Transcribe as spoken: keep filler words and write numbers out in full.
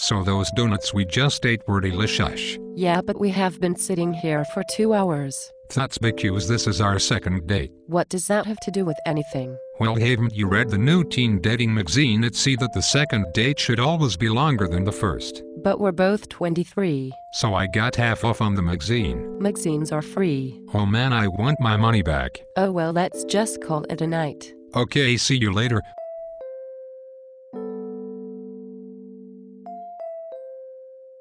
So those donuts we just ate were delicious. Yeah, but we have been sitting here for two hours. That's because this is our second date. What does that have to do with anything? Well, haven't you read the new teen dating magazine? It says that the second date should always be longer than the first. But we're both twenty-three. So I got half off on the magazine. Magazines are free. Oh man, I want my money back. Oh well, let's just call it a night. Okay, see you later.